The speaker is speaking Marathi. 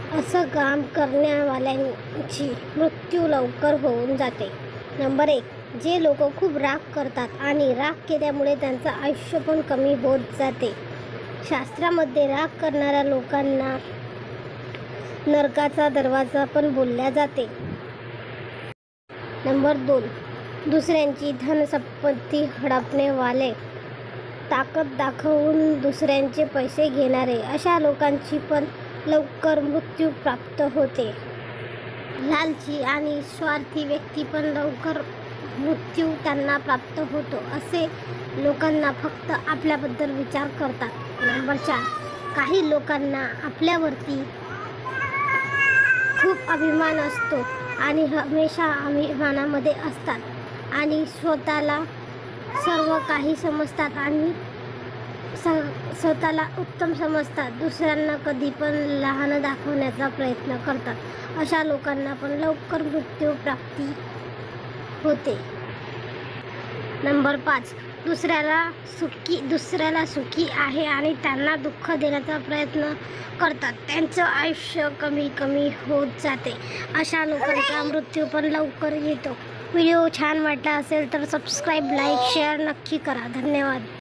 असं काम करण्यावाल्यांची मृत्यू लवकर होऊन जाते. नंबर 1. जे लोक खूप राग करतात आणि राग केल्यामुळे त्यांचं आयुष्य पण कमी होत जाते. शास्त्रामध्ये राग करणाऱ्या लोकांना नरकाचा दरवाजा पण बोलल्या जाते. नंबर 2. दुसऱ्यांची धनसंपत्ती हडपणेवाले, ताकद दाखवून दुसऱ्यांचे पैसे घेणारे अशा लोकांची पण लवकर मृत्यू प्राप्त होते. लालची आणि स्वार्थी व्यक्ती पण लवकर मृत्यू त्यांना प्राप्त होतो. असे लोकांना फक्त आपल्याबद्दल विचार करतात. नंबर 4. काही लोकांना आपल्यावरती खूप अभिमान असतो आणि हमेशा अभिमानामध्ये असतात आणि स्वतःला सर्व काही समजतात आणि स्वतःला उत्तम समजतात. दुसऱ्यांना कधी पण लहान दाखवण्याचा प्रयत्न करतात. अशा लोकांना पण लवकर मृत्यू प्राप्ती होते. नंबर 5. दुसऱ्याला सुखी आहे आणि त्यांना दुःख देण्याचा प्रयत्न करतात. त्यांचं आयुष्य कमी कमी होत जाते. अशा लोकांचा मृत्यू पण लवकर येतो. व्हिडिओ छान वाटला असेल तर सबस्क्राईब, लाईक, शेअर नक्की करा. धन्यवाद.